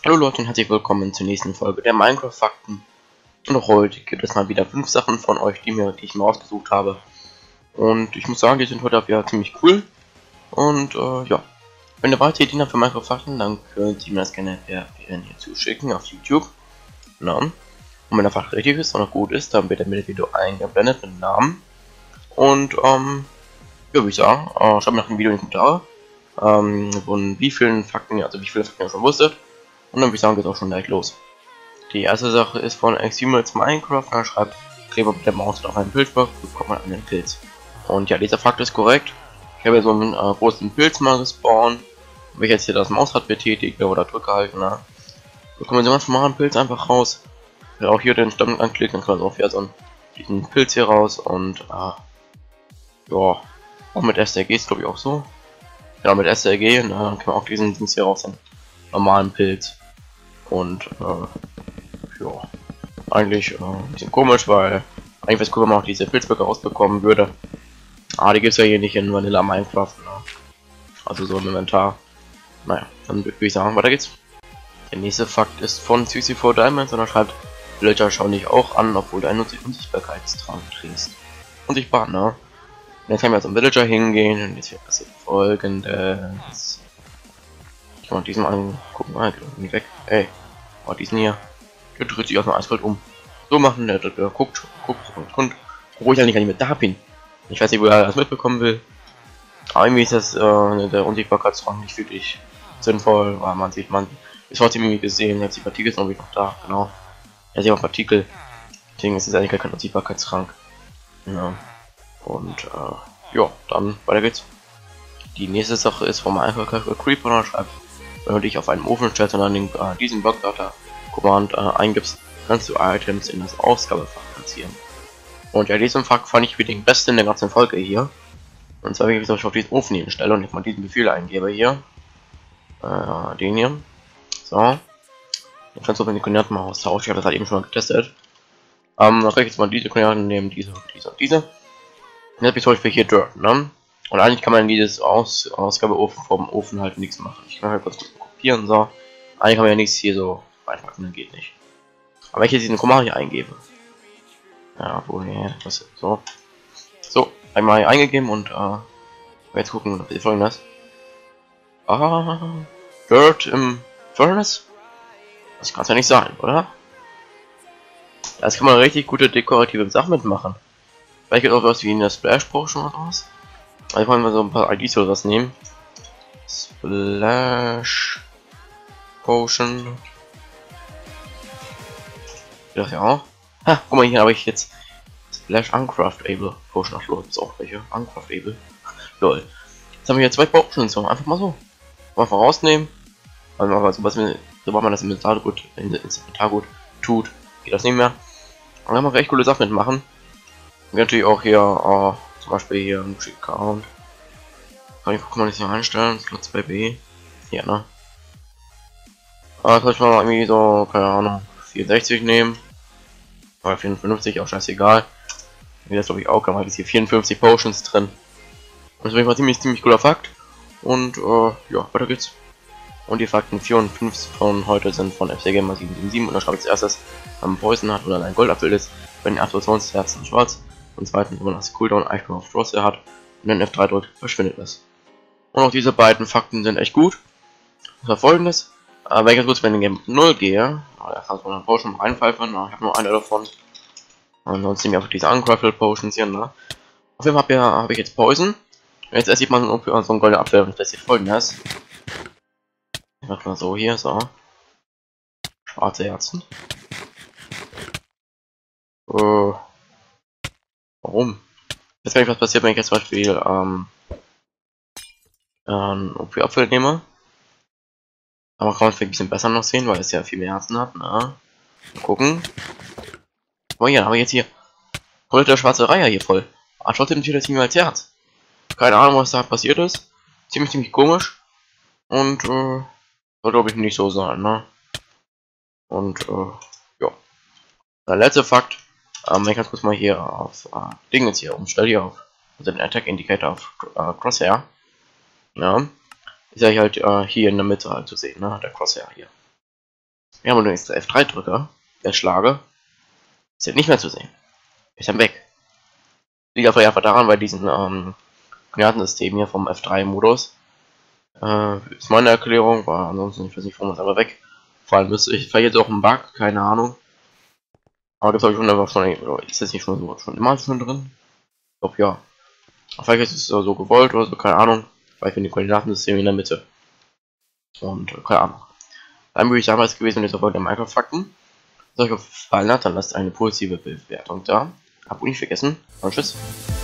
Hallo Leute und herzlich willkommen zur nächsten Folge der Minecraft Fakten. Und auch heute gibt es mal wieder 5 Sachen von euch, die ich mir ausgesucht habe. Und ich muss sagen, die sind heute auch wieder ziemlich cool. Und ja, wenn ihr weitere Ideen habt für Minecraft Fakten, dann könnt ihr mir das gerne per PN hier zuschicken auf YouTube. Na? Und wenn der Fakt richtig ist und auch gut ist, dann wird er mit dem Video eingeblendet mit dem Namen. Und ja, würde ich sagen, schreibt mir nach dem Video in die Kommentare, von wie viele Fakten ihr schon wusstet. Und dann würde ich sagen, geht auch schon gleich los. Die erste Sache ist von Exhumals Minecraft, er schreibt, Kleber mit der Maus auf einen Pilzblock, bekommt man einen Pilz. Und ja, dieser Fakt ist korrekt. Ich habe ja so einen großen Pilz mal gespawnt. Wenn ich jetzt hier das Mausrad betätige oder drücke halt, na, bekommen wir so ganz normalen Pilz einfach raus. Ich auch hier den Stamm anklicken, dann kann man auch wieder so diesen Pilz hier raus und ja, auch mit SRG ist glaube ich auch so. Ja, mit SRG, na, dann kann man auch diesen Dings hier raus, den normalen Pilz. Und ja, eigentlich ein bisschen komisch, weil eigentlich wäre es cool, wenn man auch diese Pilzblöcke rausbekommen würde. Aber die gibt es ja hier nicht in Vanilla Minecraft, ne? Also so im Inventar. Naja, dann würde ich sagen, weiter geht's. Der nächste Fakt ist von CC4 Diamonds und er schreibt, Villager schauen dich auch an, obwohl du einen Unsichtbarkeitstrank trinkst. Unsichtbar, ne? Und jetzt kann man zum Villager hingehen und jetzt passiert folgendes. Ich kann mal diesen angucken, geht nicht weg. Ey, oh, diesen hier. Der dreht sich aus dem Eisfeld um. So machen, der guckt und ruhig eigentlich gar nicht mehr da bin. Ich weiß nicht, wo er das mitbekommen will. Aber irgendwie ist das der Unsichtbarkeitsrang nicht wirklich sinnvoll, weil man sieht, ist trotzdem irgendwie gesehen, jetzt die Partikel sind noch da, genau. Er sieht auch Partikel. Deswegen ist es eigentlich gar kein Unsichtbarkeitsrang. Ja. Und ja, dann weiter geht's. Die nächste Sache ist vom Minecraft Creeper, und schreibt, wenn du dich auf einen Ofen stellst und dann diesen Blockdata Command eingibst, kannst du Items in das Ausgabefach platzieren. Und ja, diesen Fakt fand ich für den besten in der ganzen Folge hier. Und zwar, wenn ich auf diesen Ofen hier stelle und ich mal diesen Befehl eingebe hier. Den hier. So. Dann kannst du den Koordinaten mal austauschen. Ich habe das halt eben schon mal getestet. Dann kann ich jetzt mal diese Koordinaten nehmen, diese und diese. Und jetzt habe ich zum Beispiel hier Dirt, ne? Und eigentlich kann man dieses Ausgabeofen vom Ofen halt nichts machen. Ich kann halt kurz kopieren, so. Eigentlich kann man ja nichts hier so reinpacken, geht nicht. Aber wenn ich jetzt diesen Command hier eingebe. Ja, woher? Was? So. So, einmal eingegeben und jetzt gucken, wie folgendes. Dirt im Furnace? Das kann es ja nicht sein, oder? Das kann man richtig gute dekorative Sachen mitmachen. Vielleicht geht auch was wie eine Splash Potion oder was. Also wollen wir so ein paar IDs oder was nehmen. Splash Potion. Das ja auch. Ha, guck mal, hier habe ich jetzt Splash Uncraftable Potion. Ach lol, ist auch welche. Uncraftable. Lol. Jetzt haben wir hier 2 Potions, so einfach mal so. Einfach rausnehmen. Also, sobald man das Inventar gut tut, geht das nicht mehr. Und dann haben wir recht coole Sachen mitmachen. Und natürlich auch hier, zum Beispiel hier ein Account. Kann ich gucken, mal das hier einstellen. Slot 2b. Hier, ne? Kann ich mal irgendwie so, keine Ahnung, 64 nehmen. Oder 54, auch scheißegal. Wie das glaube ich auch, kann man jetzt hier 54 Potions drin. Das ist mal ziemlich cooler Fakt. Und ja, weiter geht's. Und die Fakten 4 und 5 von heute sind von FC Gamer 777 und da schreibt als erstes, wenn man Poison hat oder ein Goldapfel ist, wenn die Absorptionsherzen schwarz und zweitens, wenn man das Cooldown Icon auf Crosshair hat und dann F3 drückt, verschwindet es. Und auch diese beiden Fakten sind echt gut. Das war folgendes, wenn ich ganz kurz bei den Game 0 gehe, da kann man Potion reinpfeifen, ich habe nur eine davon. Ansonsten nehme ich einfach diese Uncraftable Potions hier, ne? Auf jeden Fall habe ich jetzt Poison. Jetzt sieht man so einen goldenen Apfel und das hier folgendes. Ich mach mal so hier, so. Schwarze Herzen. Warum? Jetzt weiß ich, was passiert, wenn ich jetzt zum Beispiel Apfel nehme. Aber kann man vielleicht ein bisschen besser noch sehen, weil es ja viel mehr Herzen hat, ne? Mal gucken. Oh ja, aber jetzt hier. Voll der schwarze Reiher hier voll. Aber trotzdem steht das Team als Herz. Keine Ahnung, was da passiert ist. Ziemlich komisch. Und soll glaube ich nicht so sein, ne? Und ja. Der letzte Fakt, ich kann kurz mal hier auf Ding jetzt hier umstelle, hier auf also den Attack Indicator auf Crosshair. Ja. Ist ja halt hier in der Mitte halt zu sehen, ne? Der Crosshair hier. Ja, wenn du extra F3 drücke, schlage, ist er nicht mehr zu sehen. Ist dann weg. Liegt aber einfach daran, weil diesen Koordinatensystem hier vom F3-Modus ist meine Erklärung, war ansonsten, ich weiß nicht, warum es aber weg fallen müsste. Ich fahre jetzt auch einen Bug, keine Ahnung. Aber das habe ich schon einfach schon, oder ist das nicht schon so schon immer schon drin? Ich glaube ja. Vielleicht ist es so gewollt oder so, keine Ahnung. Vielleicht bin die Koordinatensystem in der Mitte. Und keine Ahnung. Dann würde ich damals gewesen, jetzt auf der Minecraft-Fakten. Wenn es euch gefallen hat, dann lasst eine positive Bewertung da. Habt ihr nicht vergessen. Und tschüss.